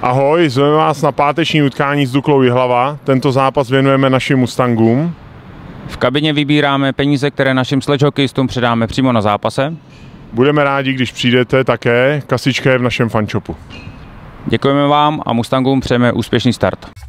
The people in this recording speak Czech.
Ahoj, zveme vás na páteční utkání s Duklou Jihlava. Tento zápas věnujeme našim Mustangům. V kabině vybíráme peníze, které našim sledgehokejistům předáme přímo na zápase. Budeme rádi, když přijdete také, kasička je v našem fanshopu. Děkujeme vám a Mustangům přejeme úspěšný start.